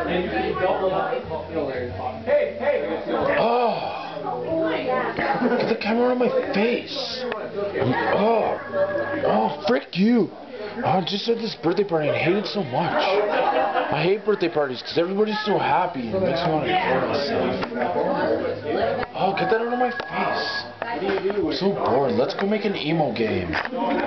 Get the camera on my face. Oh, frick you. I just had this birthday party and I hate it so much. I hate birthday parties because everybody's so happy and it makes me want to kill myself. Oh, get that out of my face. I'm so bored. Let's go make an emo game.